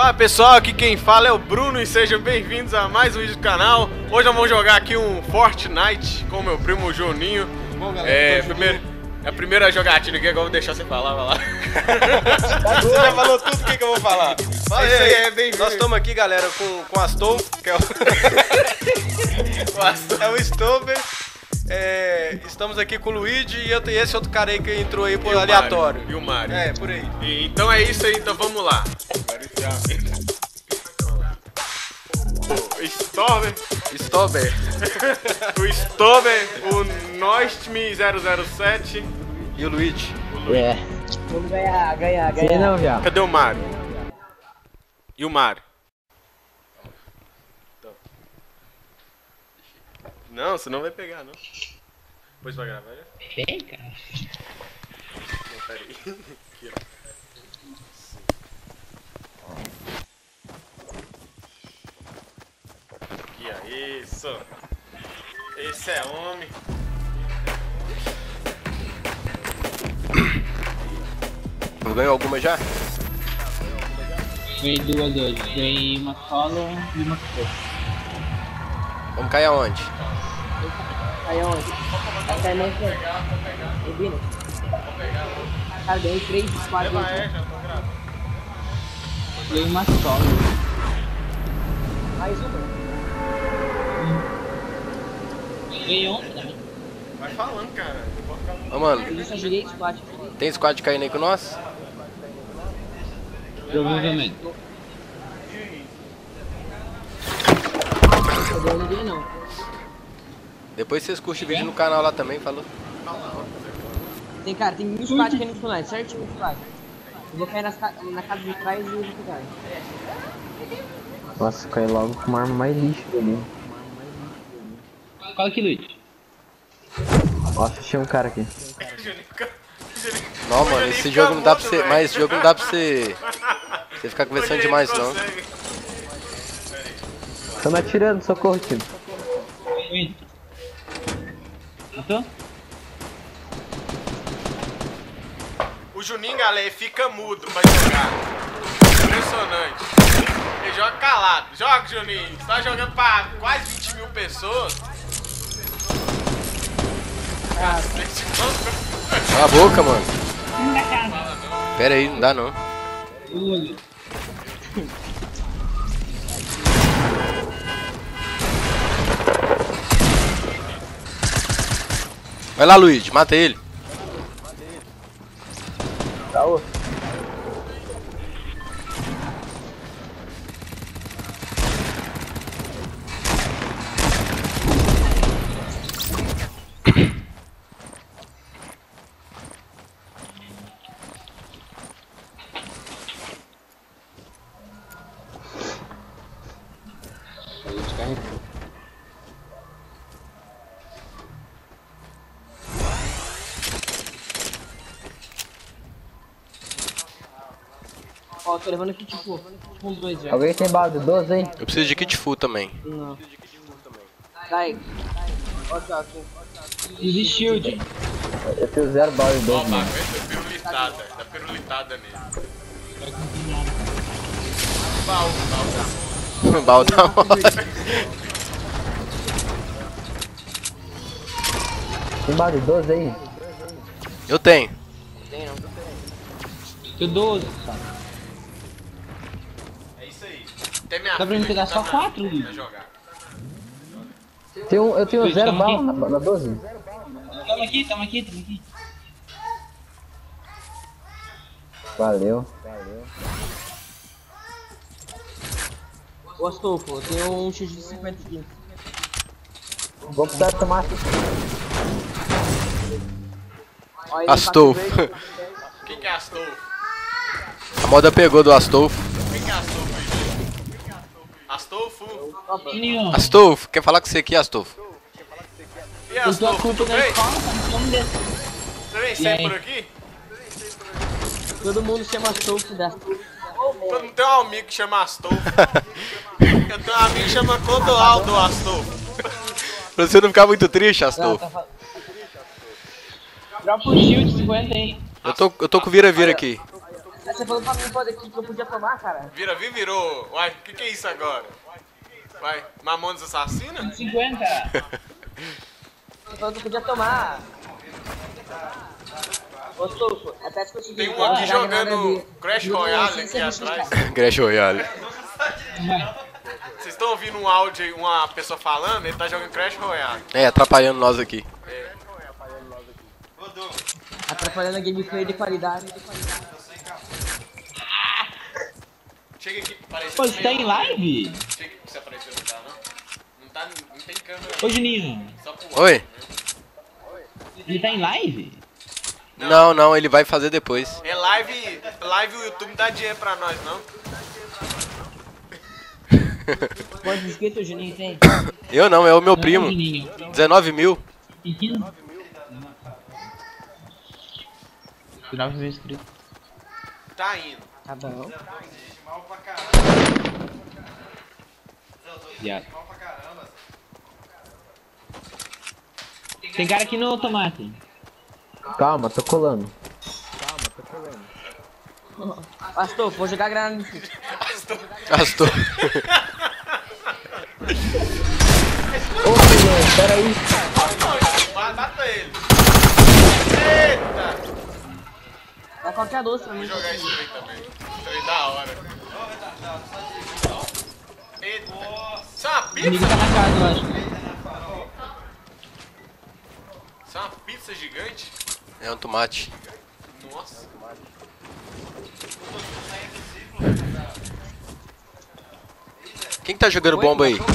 Fala pessoal, aqui quem fala é o Bruno e sejam bem-vindos a mais um vídeo do canal. Hoje nós vamos jogar aqui um Fortnite com o meu primo Juninho. Bom, galera, É a primeira jogatina aqui, agora eu vou deixar você falar, vai lá. Você já falou tudo o que eu vou falar. Fala É isso aí, bem-vindo. Nós estamos aqui, galera, com o Astolfo, que é o Stober. Estamos aqui com o Luigi e esse outro cara aí que entrou aí por aleatório. E o Mário. É, por aí. Então é isso aí, então vamos lá. O Stober, o Stober, o Nostme 007 E o Luigi? É. Vamos ganhar. Sei não, viado. Cadê o Mário? E o Mário? Não, você não vai pegar, não. Depois vai gravar já? Vem, cara. Não, peraí. Aqui, ó. Aqui, ó. Isso. Esse é homem. Ganhou alguma já? Ganhei duas hoje. Ganhei uma solo e uma coisa. Vamos cair aonde? Aí onde? Até não foi. Rubino. Cara, ganhei 3 squads. Já tô gravando. Ganhei uma solo. Mais uma. Ganhei ontem também. Vai falando, cara. Não pode ficar... Ô, mano, Eu só joguei squad. tem squad caindo aí com nós? Provavelmente. Eu não vi não. Depois vocês curtem o vídeo no canal lá também, falou? Tem, cara, tem 1000 squads aqui no Fortnite, certinho 1000 squads. Eu vou cair na casa de trás e vou pegar. Nossa, cai logo com uma arma mais lixo ali. Fala aqui, Luiz. Nossa, tinha um cara aqui. Não, mano, esse jogo não dá pra você. Mas esse jogo não dá pra você. Você ficar conversando demais, não. Tô me atirando, socorro, time. Matou? O Juninho, galera, fica mudo pra jogar. Impressionante. Ele joga calado. Joga, Juninho. Você tá jogando pra quase 20 mil pessoas. Cacete, Cala a boca, mano. Pera aí, não dá não. Vai lá, Luigi, mata ele. Tá outro. Ó, tô levando aqui tipo uns 2 já. Alguém tem bala de 12 aí? Eu preciso de kit full também. Não. Dai. Ó, tá. Use shield. Eu tenho 0 bala de 12, Ó, mano. aguenta pirulitada. Dá pirulitada nele. Baú. Baú da morte. Tem bala de 12 aí? Eu tenho. Eu 12, tá? É isso aí. Até minha Dá pra me pegar só 4, Luiz. Vai jogar. Eu tenho Luiz, 0 tamo bala aqui. na 12. Tamo aqui. Valeu. Ô, Astolfo, eu tenho um shield de 50 aqui. Vou precisar tomar. Ó, aí, Astolfo. Quem que é Astolfo? A moda pegou do Astolfo. Quem que é Astolfo aí? Astolfo? Nenhum. Astolfo, quer falar com você aqui, Astolfo? E Eu tô a Astolfo, culpa tudo da bem? escola, tá me chamando desse. Você vem E sempre aí? por aqui? Todo mundo chama Astolfo da... Todo mundo tem um amigo que chama Astolfo. Eu tenho um amigo que chama Clodoaldo Astolfo. Pra você não ficar muito triste, Astolfo. Dropa o shield 50 aí. Eu tô com o vira-vira aqui. Você falou pra mim que eu podia tomar, cara. Virou. Uai, o que é isso agora? Vai, Mamonas Assassina? 50. Você falou que eu podia tomar. Ô, Stolfo, até se conseguir. Tem um aqui jogando Crash Royale aqui atrás. Crash Royale. Vocês estão ouvindo um áudio aí, uma pessoa falando? Ele tá jogando Crash Royale. É, atrapalhando nós aqui. Atrapalhando a gameplay de qualidade. Chega aqui, apareceu. Pô, você tá em live? Chega aqui, você apareceu, não tá, não? Não tem câmera. Ô, Juninho. Só pro Oi? Ele tá em live? Não, ele vai fazer depois. É live o YouTube não dá dinheiro pra nós, não. Quantos inscritos o Juninho tem? Eu não, é o meu primo. Juninho. 19 mil. Tem 15? 19 mil inscritos. Tá indo. Tá bom. Viado. Tem cara aqui no tomate. Calma, tô colando. Pastor, vou jogar granada no chute. Gastou. Ô, filho, peraí. Mata ele. Eita. Dá qualquer doce pra mim. Vou jogar isso aí também. Isso aí da hora. Eita. Isso é uma O Nico pizza? tá na casa, eu acho. Isso é uma pizza gigante? É um tomate. Nossa. Quem que tá jogando bomba aí?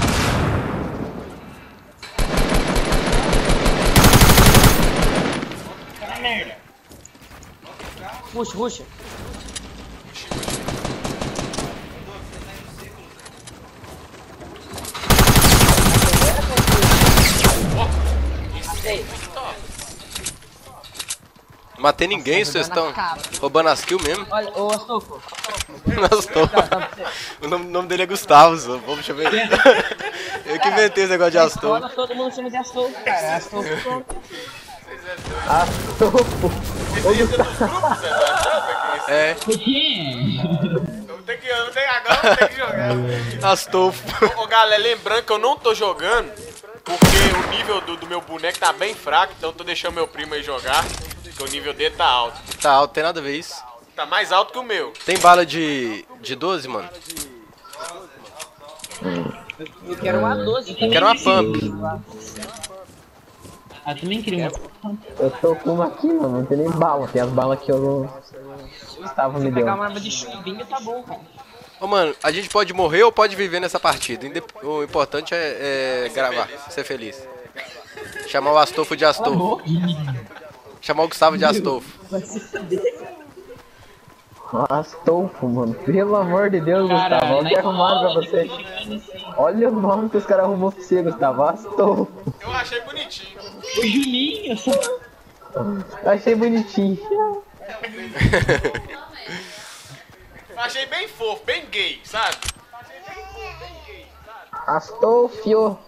Tá merda. Puxa. Matei ninguém, vocês estão roubando as kills mesmo? Olha, ô Astolfo. Astor. O nome dele é Gustavo, só. Vamos, deixa eu ver. Eu que inventei esse negócio de Astor. Escola, todo mundo chama de Astolfo, cara. Astolfo, pronto. Astolfo. Esse aí é dos grupos, Zé? É, Por quê? Eu não tenho agora, eu vou ter que jogar. Astolfo. Ô galera, lembrando que eu não tô jogando, porque o nível do meu boneco tá bem fraco, então eu tô deixando meu primo aí jogar, porque o nível dele tá alto. Tá alto, tem nada a ver isso. Tá mais alto que o meu. Tem bala de 12, mano? Eu quero uma 12. Eu quero uma pump. Ah, também queria uma. Eu tô com uma aqui, mano. Não tem nem bala. Tem as balas que o Gustavo me deu. Pegar uma arma de chumbinho tá bom, cara. Ô, mano, a gente pode morrer ou pode viver nessa partida. O importante é gravar, ser feliz. Chamar o Astolfo de Astolfo. Chamar o Gustavo de Astolfo. Vai se fuder. Astolfo, mano. Pelo amor de Deus, Cara, Gustavo. Olha o que na arrumaram pra escola, você. Olha o nome que os caras arrumou pra você, Gustavo. Astolfo. Eu achei bonitinho. O Juninho, só. Eu achei bonitinho. Eu achei bem fofo, bem gay, sabe? Astolfo.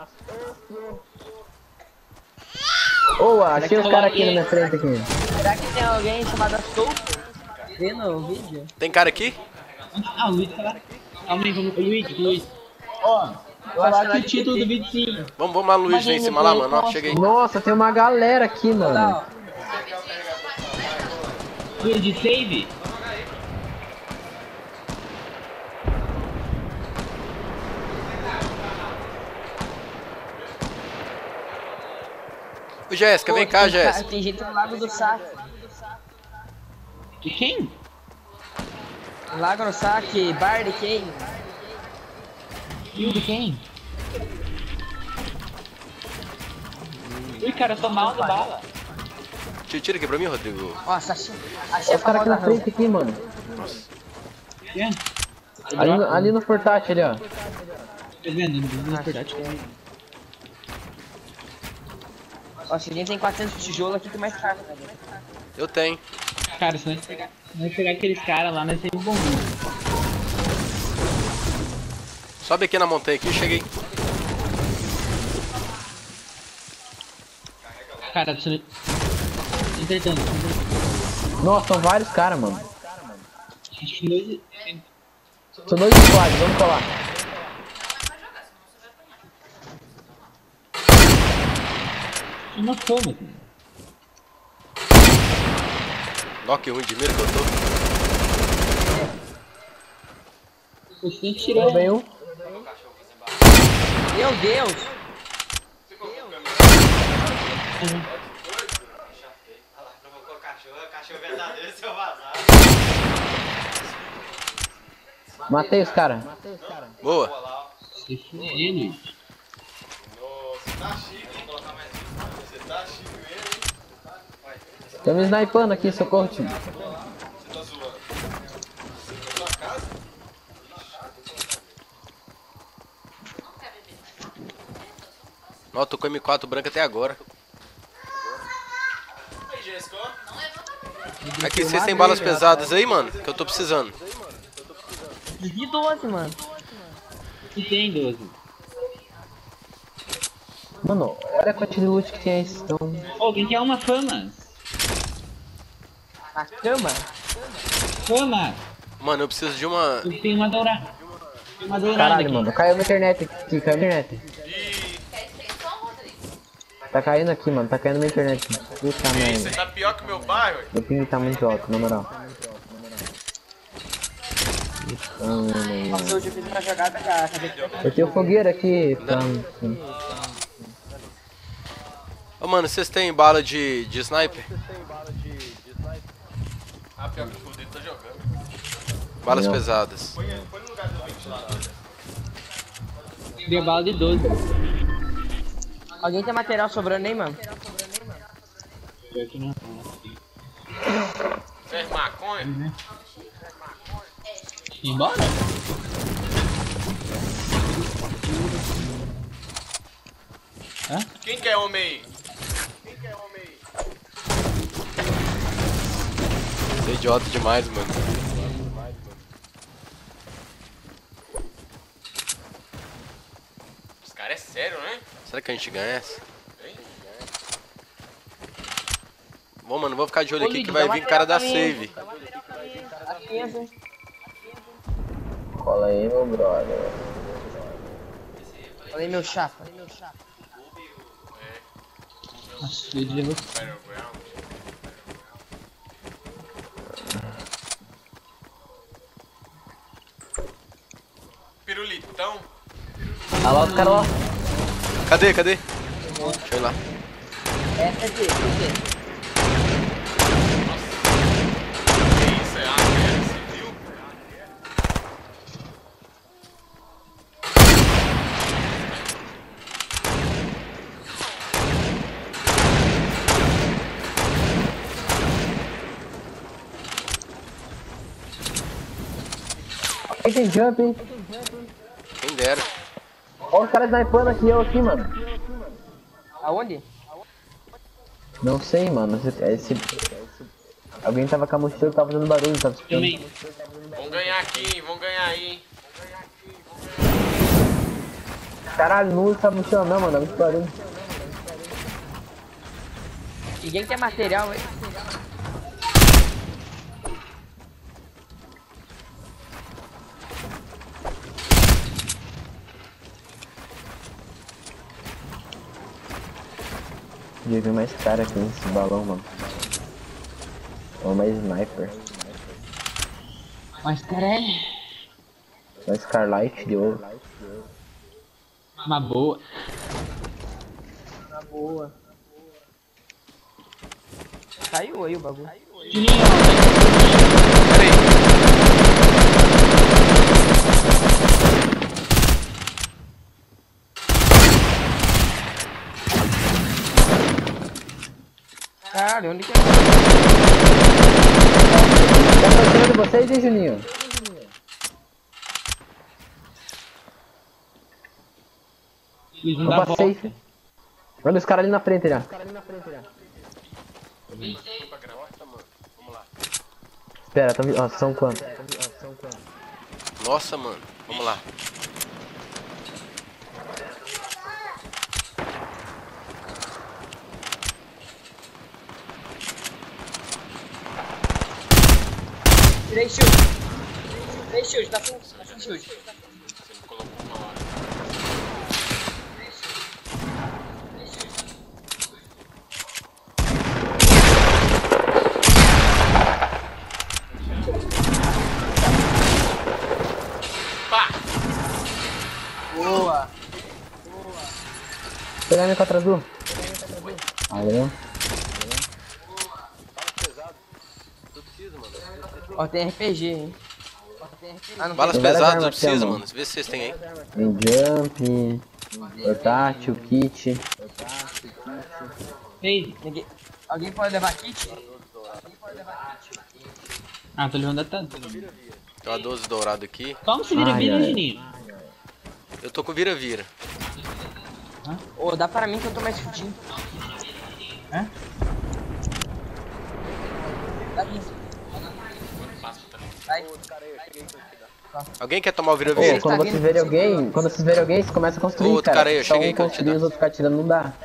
Ô, achei os caras aqui na minha frente aqui. Será que tem alguém chamado Astolfo? Vendo o vídeo? Tem cara aqui? Ah, o Luiz tá lá. Calma aí, vamos. Luiz. Ó, Eu acho que falar que o título do vídeo sim. Vamos lá, Luiz, vem em cima lá, mano. Ó, chega aí. Nossa, tem uma galera aqui, mano. Não. Luiz de save? Ô, Jéssica, vem cá, Jéssica. Tem gente no Lago do Saque. De quem? Lago no Saque, bar de quem? E o de quem? Ui, cara, eu tô mal de bala. Tira aqui pra mim, Rodrigo. Nossa, achei Olha os caras aqui na frente aqui, mano. Quem? Ali no portátil ali, ó. Tá vendo? Na verdade, Nossa, a gente tem 400 tijolos aqui que é mais caro, né? Eu tenho. cara, se nós pegar aqueles caras lá, nós temos bom. Sobe aqui na montanha aqui, cheguei. Cara, você... Entretanto. Nossa, são vários caras, mano. Acho que dois. São dois squads, vamos colar. Uma cama, cara. Nossa, que ruim de mira que eu tô. Você tem que tirar. Bem um. Meu Deus! Provocou o cachorro verdadeiro, seu vazado. Matei os caras. Boa. Você fuder, Luiz. Nossa, tá chique, hein? Colocar mais você tá chique mesmo, hein? Tô me snipando aqui, socorro, time. Você tá zoando. Na sua casa? Ó, tô com M4 branca até agora. Aí, Jéssica, ó. Aqui, vocês têm balas pesadas aí, mano? Que eu tô precisando. De 12, mano. E tem 12. Mano, olha a quantidade de loot que tem aí. Então... Alguém quer uma fama? Na cama? Fama! Mano, eu preciso de uma... Eu tenho uma dourada. Uma dourada Caralho, aqui. mano, caiu minha internet aqui, caiu minha internet. Ih, Tá caindo aqui, mano, tá caindo minha internet. Puta você merda. tá pior que o meu bairro, ué. Meu ping tá muito alto, na moral. Nossa, hoje eu fiz uma jogada já. Eu tenho fogueira aqui, tá. Ô, mano, vocês têm bala de sniper? Ah, pior que o dele tá jogando. Balas Não. pesadas. Põe no lugar do ventilador. Deu bala de 12. Alguém tem material sobrando aí, mano? Pior que não. Você é maconha? Embora? Quem quer homem aí? Você é idiota demais, mano. Os caras é sério, né? Será que a gente ganha essa? Bom, mano, vou ficar de olho aqui que vai vir o cara da save. Aqui, assim. Cola aí, meu brother. Falei, meu chapa. Nossa, ele levou. Pirulitão. Olha lá os caras lá. Cadê? Deixa eu ir lá. Essa aqui, aqui. Que isso, é a guerra civil? Aí tem jump, hein? Quem dera. Olha os caras snipando aqui, eu aqui, mano. Aonde? Não sei, mano. Alguém tava com a mochila e tava fazendo barulho, tava escutando. Também. Vão ganhar aqui, vão ganhar aí. Caralho, não usa essa mochila não, mano. Dá muito barulho. Ninguém tem material, hein? Podia ver mais cara aqui nesse balão, mano. Ou mais sniper. Mas, cara, é Mais Starlight de ouro. uma boa. Na boa. Caiu aí o bagulho. Juninho, Pera aí. Caralho, onde que é? Tá aproximando vocês, hein, Juninho? Luiz não dá Opa, volta. safe. Olha os caras ali na frente já. Espera, ó, são quantos? Nossa, mano. Vamos lá. Tirei shield. Tem shield, tá sem shield. Você me colocou uma hora. Pá! Boa. Pegar minha contra azul. Valeu. Ó, tem RPG, hein? Ah, não Balas Tem várias pesadas eu armas aqui, preciso, mano. mano. Vê se vocês têm aí. Tem jump, portátil, kit. Ei, Alguém pode levar kit? ah, tô levando até. Tem uma 12 dourado aqui. Como se vira Ai, vira, ai. Juninho? Eu tô com vira-vira. Ô, dá pra mim que eu tô mais curtinho. Hã? Dá aqui. Vai. Alguém quer tomar o vira-vira? Ô, quando vocês verem alguém, vocês começam a construir, Outro cara aí, eu Só cheguei um que eu te construir, dou. os outros ficar tirando, não dá.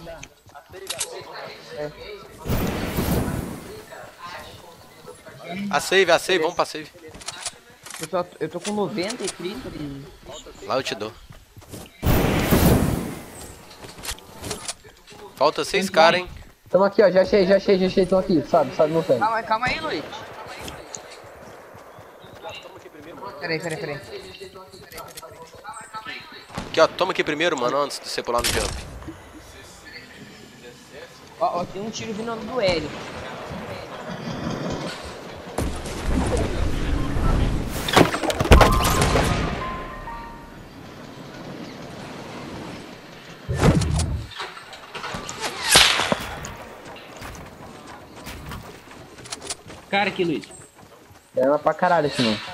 A save, vamos pra save. Eu tô com 90 e 30 e... Lá eu te dou. Falta 6 caras, hein? Tamo aqui, ó, já achei, tamo aqui, sobe no tanque. Calma aí, Luiz. Peraí. Aqui, ó, toma aqui primeiro, mano, antes de você pular no jump. Ó, tem um tiro vindo do Hélio. Cara aqui, Luiz. É uma pra caralho esse não.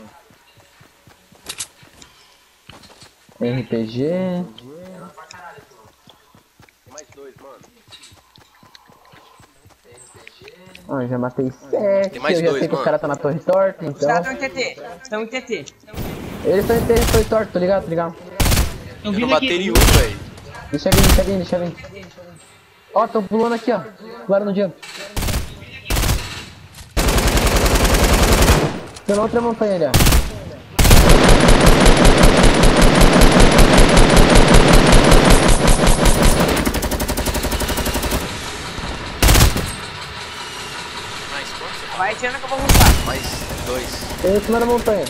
RPG. Ah, eu já matei 7. Tem mais eu já dois, sei que os mano. caras tá na torre torta, Os então. caras estão em TT. Eles estão em torre torta, tô ligado. Eu Eu não vim bati aqui. nenhum, velho. Deixa vir. Ó, tão pulando aqui, ó. Pularam no jump. Tem outra montanha ali, ó. Mais quanto? Vai tirando que eu vou montar. Mais 2. Tem em cima da montanha.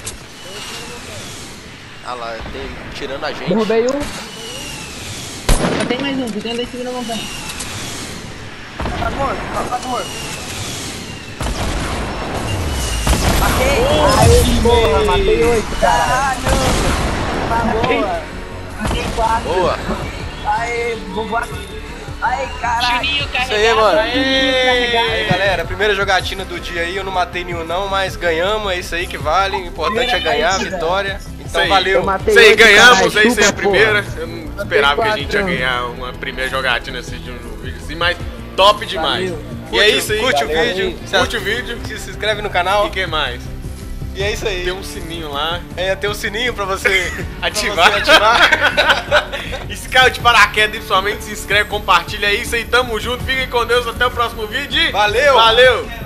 Ah lá, tem tirando a gente. Derrubei um. Só tem mais um, que tem ali em cima da montanha. Tá morto. Matei. Aí, porra, matei 8, cara. Caralho. Tá boa. Matei 4. Boa. Aê, vou voar. Aê, caralho. Juninho Isso aí, mano. Aê! Aí, galera, primeira jogatina do dia aí. Eu não matei nenhum não, mas ganhamos. É isso aí que vale. O importante é ganhar, vitória. Então aí. valeu. Eu matei Isso aí, 8, ganhamos, caralho, aí, sem a chupa, primeira. porra. Eu não esperava que a gente ia 4. ganhar uma primeira jogatina assim de um vídeo assim, mas top demais. E é isso aí. Curte o Valeu. vídeo. Curte o vídeo. Se inscreve no canal. E o que mais? E é isso aí. Tem um sininho lá. É, tem o sininho pra você Ativar. E se caiu de paraquedas, principalmente se inscreve, compartilha isso aí. Tamo junto. Fiquem com Deus. Até o próximo vídeo. Valeu. Valeu.